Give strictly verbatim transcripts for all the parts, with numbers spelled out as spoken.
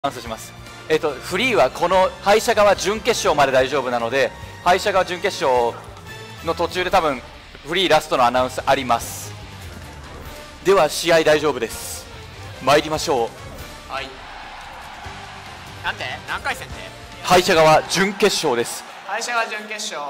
アンスします。えっとフリーはこの敗者側準決勝まで大丈夫なので、敗者側準決勝の途中で多分フリーラストのアナウンスあります。では試合大丈夫です。参りましょう。 はい。なんで何回戦で敗者側準決勝です。 敗者側準決勝。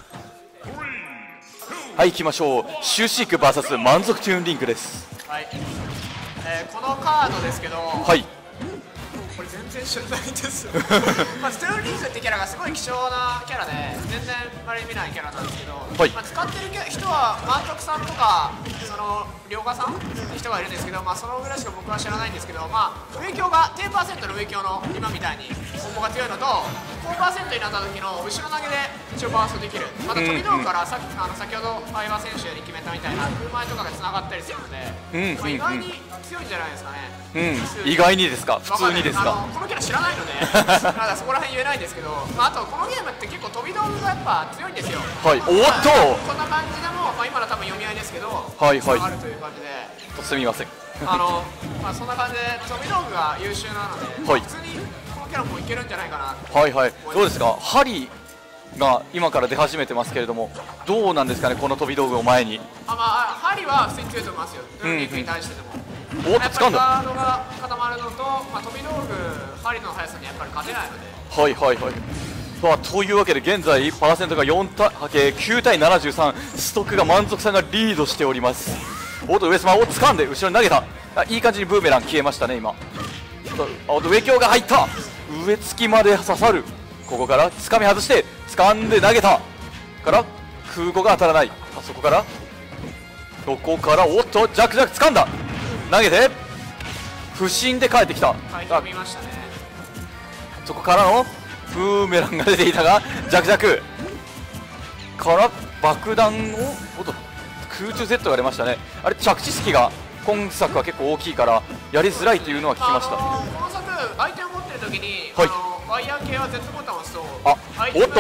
はい、行きましょう。シューシーク ブイエス 満足トゥーンリンクです。 はい、えー、このカードですけど、 はい、 これ全然知らないんですよまずトゥーンリンクってキャラがすごい貴重なキャラで全然あまり見ないキャラなんですけど、 はい、 まあ、使ってる人は満足さんとかその涼河さんって人がいるんですけど、まあ、そのぐらいしか僕は知らないんですけど、まあ、上強が じゅっパーセント の上強の今みたいにコンボが強いのと ごパーセント になった時の後ろ投げで一応バーストできる、また飛び道具からさ、うんうん、あの先ほど相葉選手に決めたみたいな空前とかがつながったりするので、うんうんうん、まあ、意外に強いんじゃないですかね。 うん、意外にですか、普通にですか。 あのこのキャラ知らないのでまだそこら辺言えないんですけど、まあ、あとこのゲームって結構飛び道具がやっぱ強いんですよ。 はい、おっと、 こんな感じでも、まあ、今の多分読み合いですけど、 はいはい、 あるという感じで、 すみませんあの、まあ、そんな感じで飛び道具が優秀なので、はい、普通にこのキャラもいけるんじゃないかな。はいはい、 どうですか、ハリーが今から出始めてますけれども、どうなんですかね、この飛び道具を前に。 あ、まあ、ハリーは普通に強いと思いますよ、ルーリンクに対してでも。 おっと、掴んだ。 ガードが固まるのと、まあ、飛び道具、ハリーの速さにやっぱり勝てないので。 はいはいはい。まあ、というわけで現在パーセントがよんたきゅうたいななじゅうさん、ストックが満足さんがリードしております。おっと、上様を掴んで後ろに投げた。あ、いい感じにブーメラン消えましたね今。おっと、上強が入った。上突きまで刺さる。ここから掴み外して掴んで投げたから空母が当たらない。あそこからここからおっと、ジャクジャク掴んだ、投げて不審で帰ってきた。 見ましたね。 そこからのブーメランが出ていたが、ジャクジャクから爆弾を、おっと空中 Z が出ましたね。あれ着地隙が今作は結構大きいからやりづらいというのは聞きました。 あのー、今作相手を持ってる時に、 はい、 あのワイヤー系は Z ボタンを押すとあ相手の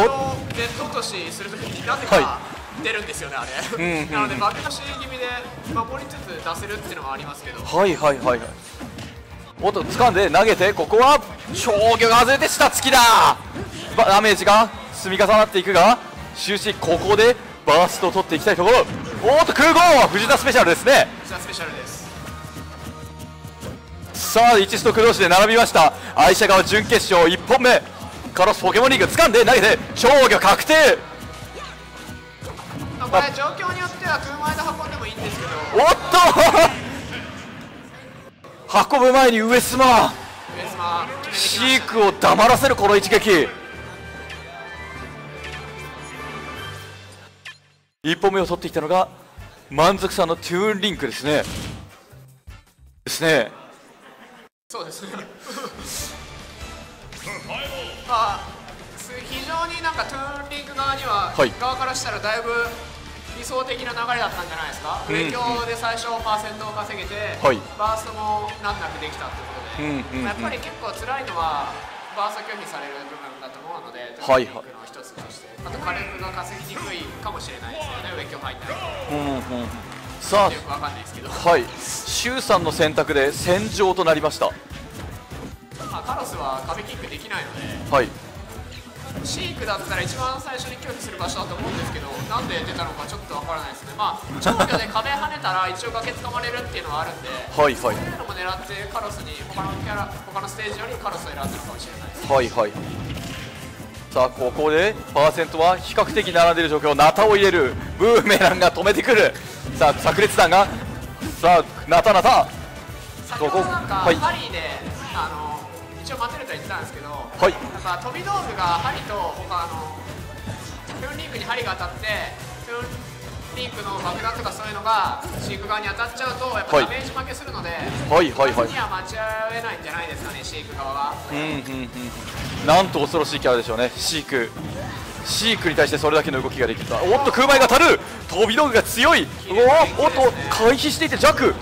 Z 落としする時になぜか出るんですよね、あれ、うんうん、なので爆破し気味で守りつつ出せるっていうのはありますけど、 はいはいはいはい。おっと、掴んで投げて、ここは超魚が外れて下突きだ。ダメージが積み重なっていくが、終始ここでバーストを取っていきたいところ。おっと、空壕藤田スペシャルですね。 藤田スペシャルです。 さあ、いちストック同士で並びました。愛車側準決勝いっぽんめ、カロスポケモンリーグ掴んで投げて超魚確定。 これ状況によっては空前で運んでもいいんですけど、 おっと運ぶ前に上スマシークを黙らせるこの一撃。いっぽんめを取ってきたのが満足さんのトゥーンリンクですね。ですね。 そうですねまあ非常になんかトゥーンリンク側には、はい、側からしたらだいぶ理想的な流れだったんじゃないですか。上強で最初パーセントを稼げて、はい、バーストも難なくできたということで、やっぱり結構辛いのはバースト拒否される部分だと思うので、トゥーンリンクの一つとして、あと火力が稼ぎにくいかもしれないですよね、上強入ったら。うんうん、さあ、よくわかんないですけど、 はい、シュウさんの選択で戦場となりました。 まあ、カロスは壁キックできないので、はい、シークだったら一番最初に拒否する場所だと思うんですけど、なんで出たのかちょっとわからないですね。まあ、長距で壁跳ねたら一応崖つかまれるっていうのはあるんで、はい、そういうのも狙ってカロスに他のキャラ、他のステージよりカロスを選んだのかもしれないです。はいはい。 さあ、ここでパーセントは比較的並んでいる状況。ナタを入れる、ブーメランが止めてくる。さあ、炸裂弾が、さあ、ナタナタ、 先ほどなんかハリーで、あの一応待てるとは言ってたんですけど、はい、やっぱ飛び道具がハリと他のトゥーンリンクに針が当たってトゥーンリンクの爆弾とかそういうのがシーク側に当たっちゃうとやっぱダメージ負けするので、はいはいはい、には間違えないんじゃないですかね、シーク側が。うんうんうん、なんと恐ろしいキャラでしょうね、シーク。シークに対してそれだけの動きができた。おっと、空前が当たる。飛び道具が強い。おおっと、回避していて弱。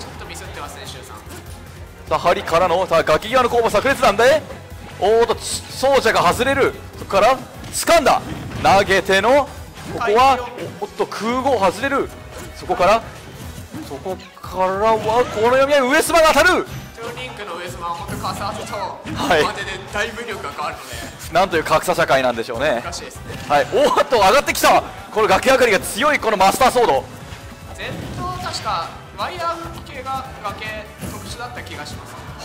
さあ、針からのさあガキ際の攻防炸裂なんで、おーっと走者が外れる。そこから掴んだ、投げてのここはおっと空壕外れる。そこからそこからはこの読み合い、上スマが当たる。 トゥーンリンクの上様は本当カサーズと当てでだいぶ力が変わるので、 なんという格差社会なんでしょうね。 難しいですね。 はい、おっと上がってきた。この崖上がりが強いこのマスターソード。 Z 確かワイヤー系が崖特殊だった気がします。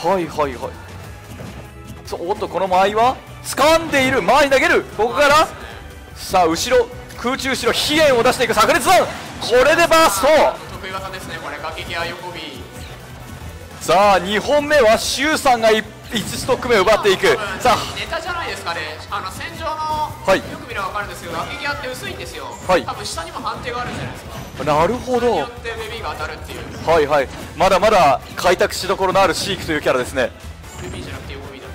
はいはいはい。そう、おっとこの間合いは掴んでいる。前に投げる。ここから、ね、さあ後ろ空中後ろ飛燕を出していく炸裂弾。これでバースト。 得意技ですねこれ。崖際横 B。 さあにほんめはシュウさんがいちストック目を奪っていく。さあネタじゃないですかね。あの戦場の、 はい、 よく見れば分かるんですけど崖際って薄いんですよ。 はい、 多分下にも判定があるんじゃないですか。 なるほど。それによってベビーが当たるっていう。 はいはい。まだまだ開拓しどころのあるシークというキャラですね。 ベビーじゃなくて横 B だ。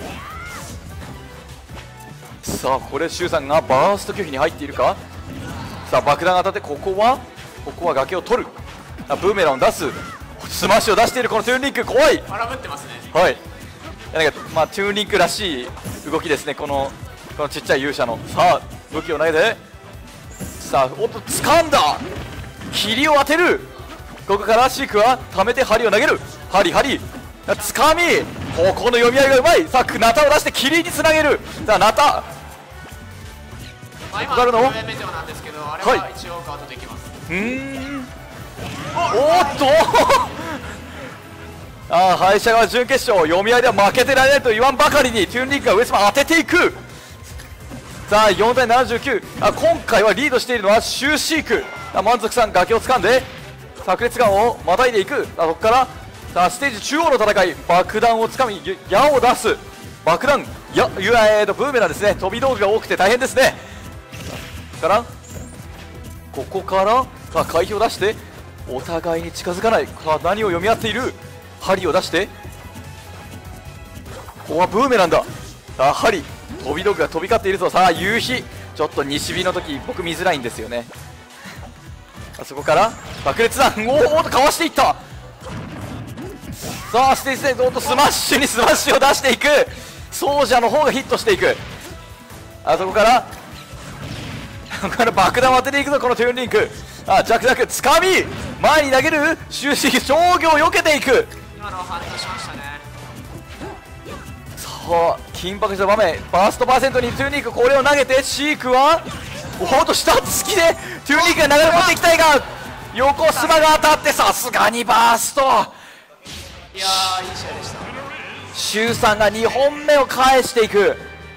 さあこれシュウさんがバースト拒否に入っているか。さあ爆弾当たって、ここはここは崖を取る。あブーメランを出す。スマッシュを出しているこのトゥーンリンク、怖い。 荒ぶってますね。 はい、なんかまあトゥーンリンクらしい動きですね。このこのちっちゃい勇者の。さあ武器を投げて、さあおっと掴んだ。霧を当てる。ここからシークは溜めて針を投げる。針針つかみ、ここの読み合いがうまい。さあナタを出して霧につなげる。さあナタ、 まあ、今の上目上なんですけど、あれは一応ガードできます。 うーん、おっとああ敗者側準決勝、読み合いでは負けてられないと言わんばかりにトゥーンリンクが上様当てていく。さあよんたいななじゅうきゅう。あ今回はリードしているのはシュウシーク。あ満足さん崖を掴んで炸裂弾をまたいでいく。あそこからさあステージ中央の戦い、爆弾をつかみ矢を出す。爆弾やゆえーとブーメランですね。飛び道具が多くて大変ですね。からここからさあ回避を出してお互いに近づかない。さあ何を読み合っている。針を出して、ここはブーメランだ。さあ針飛び道具が飛び交っているぞ。さあ夕日、ちょっと西日の時僕見づらいんですよね。あそこから爆裂弾、おーおーとかわしていった。さあステージでどんとスマッシュにスマッシュを出していく。奏者の方がヒットしていく。あそこからここから爆弾を当てていくぞこのトゥーンリンク。あジャクジャクつかみ前に投げる。終始商業を避けていく。 今のは反応しましたね。 さあ緊迫した場面、バーストパーセントにトゥーンリンクこれを投げて、シークはおっと下突きでトゥーンリンクが流れ込んでいきたいが横スマが当たって、さすがにバースト。 いやーいい試合でした。 シュウさんがにほんめを返していく。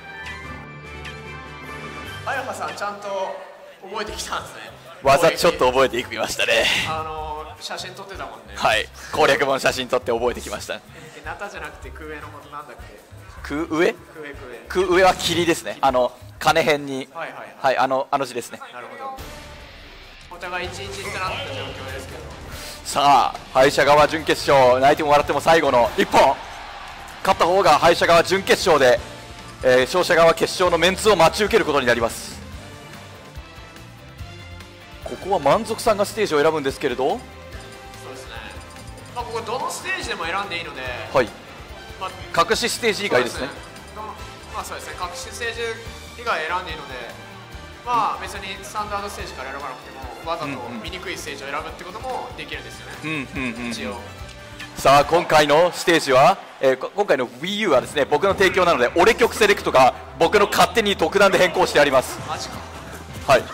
あやはさんちゃんと覚えてきたんですね。 技ちょっと覚えていきましたね。 あのー、写真撮ってたもんね。 はい、攻略本写真撮って覚えてきました。 ナタじゃなくて空上のことなんだっけ。 空上空上空上は霧ですね。あの金辺に、 はいはいはい、 はい、あのあの字ですね。 なるほど。お互いいちいちってなった状況ですけど、 さあ敗者側準決勝、泣いても笑っても最後のいっぽん、勝った方が敗者側準決勝で、えー、勝者側決勝のメンツを待ち受けることになります。ここは満足さんがステージを選ぶんですけれど、 そうですね、まあ、ここどのステージでも選んでいいので、 はい、 まあ、 隠しステージ以外ですね。 まあそうですね、隠しステージ以外選んでいいので、まあ別にスタンダードステージから選ばなくてもわざと見にくいステージを選ぶってこともできるんですよね、うんうんうん、一応。 さあ今回のステージは、えー、今回の WiiU はですね僕の提供なので、俺曲セレクトが僕の勝手に特段で変更してあります。 マジか。 はい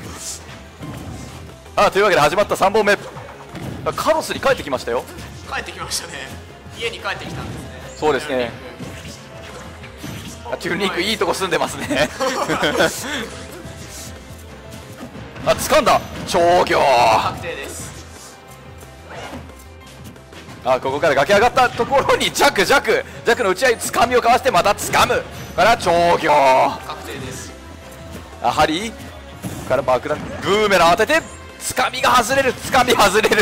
あというわけで始まったさんぼんめ、カロスに帰ってきましたよ。 帰ってきましたね。家に帰ってきたんですね。 そうですね。トゥーンリンクいいとこ住んでますねあ掴んだ長行確定です。 あここから崖上がったところにジャクジャクジャクの打ち合いつかみをかわしてまた掴むから長行確定です。 やはりから爆弾ブーメラン当ててつかみが外れる、つかみ外れる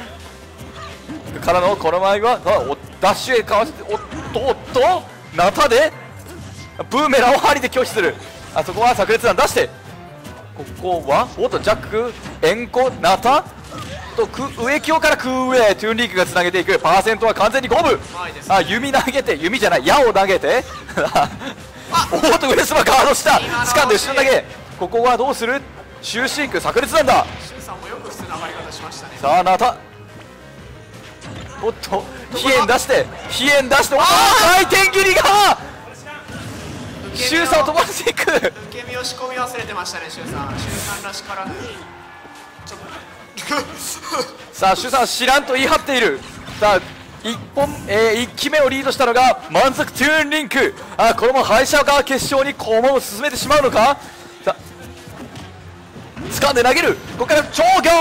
からのこの場合はおダッシュへかわしておっとおっとナタでブーメランを針で拒否する。あそこは炸裂弾出して、ここはおっとジャック円弧ナタと上京から空上トゥーンリンクがつなげていく。パーセントは完全に五分。あ弓投げて弓じゃない矢を投げておっと上スマガードした掴んで後ろ投げ。ここはどうする。シュウシンク炸裂弾だ。 シュウさんもよく普通の上がり方しましたね。 さあナタおっと飛燕出して飛燕出して、おお回転切りがシュウさんを飛ばしていく。 受け身を仕込み忘れてましたね、シュウさん。シュウさんらしからぬちょっとさあシュウさん知らんと言い張っている。さあいっぽん、えー、いっきめをリードしたのが満足トゥーンリンク。あこれも敗者が決勝に駒を進めてしまうのか。さあ掴んで投げる。ここから超強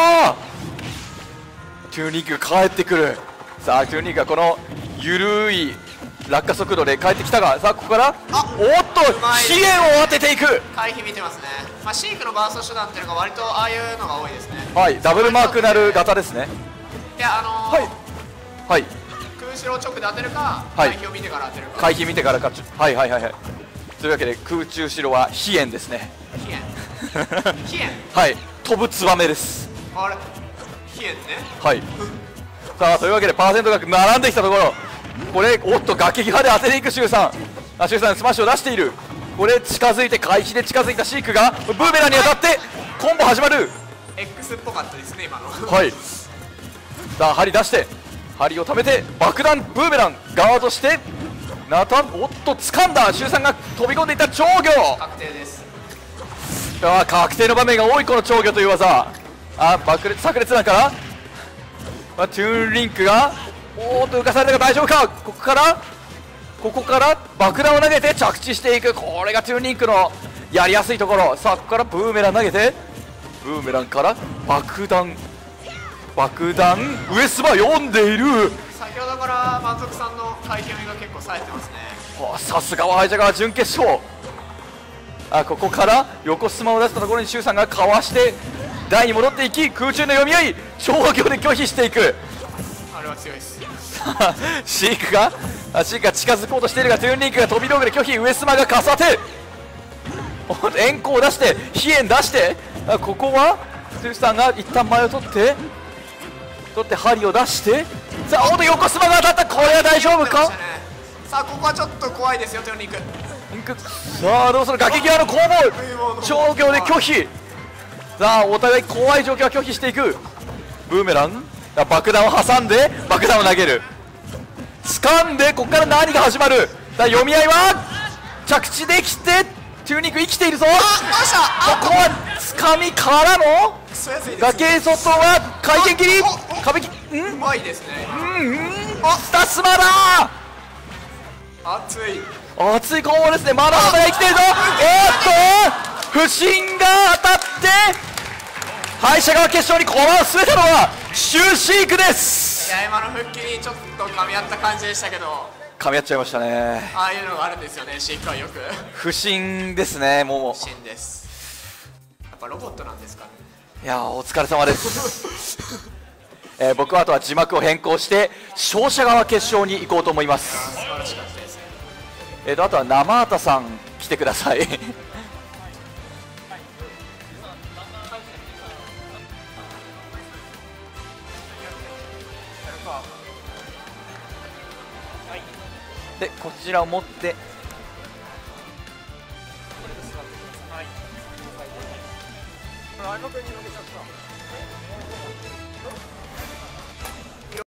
トゥーンリンクが帰ってくる。さあトゥーンリンクがこの緩い落下速度で帰ってきたが、さあここからおっと飛燕を当てていく。 回避見てますね。まあ、シークのバースト手段っていうのが割とああいうのが多いですね。 はい、ダブルマークなる型ですね。 いやあのー、 はいはい、 空後ろ直で当てるか、 はい、 回避を見てから当てるか。 回避見てからか。はいはいはいはい。というわけで空中城は飛燕ですね。 飛燕飛燕はい、飛ぶツバメです。 あれ飛燕ね。 はいさあというわけでパーセントが並んできたところ、これおっと崖際で当てていくシュウさん。あシュウさんスマッシュを出している。これ近づいて回避で近づいたシークがブーメランに当たってコンボ始まる。 X っぽかったですね今の。 はいさあ針出して針を貯めて爆弾ブーメランガードしてナタンおっと掴んだ。シュウさんが飛び込んでいった長魚確定です。 あ確定の場面が多いこの長魚という技。あ爆裂炸裂だから、まあ、トゥーンリンクがおーっと浮かされたが大丈夫か。ここからここから爆弾を投げて着地していく。これがトゥーンリンクのやりやすいところ。さあここからブーメラン投げてブーメランから爆弾爆弾上スマ読んでいる。 先ほどから満足さんの回避読みが結構冴えてますね。 さすがは敗者側準決勝。あここから横スマを出したところにシュウさんがかわして台に戻っていき空中の読み合い長魚で拒否していく。 あれは強いです。 シークがあシークが近づこうとしているがトゥーンリンクが飛び道具で拒否。上スマがかさて円弧を出して飛燕出してあここはトゥーさんが一旦前を取って取って針を出してさあおっと横スマが当たった。これは大丈夫か。 さあここはちょっと怖いですよトゥーンリンク。 さあどうする。崖際の攻防長魚で拒否。さあお互い怖い状況は拒否していく。ブーメラン爆弾を挟んで爆弾を投げる。掴んでここから何が始まる。さあ読み合いは着地できてトゥーニンク生きているぞ。ここは掴みからの崖外は回転切り壁切り。 うまいですね。 うんうんスタスマだ。 熱い熱い攻防ですね。まだまだ生きているぞ。おっと不振が当たって敗者側決勝に駒を進めたのはシュウシークです。 いや今の復帰にちょっと噛み合った感じでしたけど噛み合っちゃいましたね。 ああいうのがあるんですよねシークはよく。 不審ですね。もう不審です。やっぱロボットなんですかね。 いやお疲れ様です、えー、僕はあとは字幕を変更して勝者側決勝に行こうと思います。 素晴らしかったですね。 えーとあとは生畑さん来てくださいでこちらを持って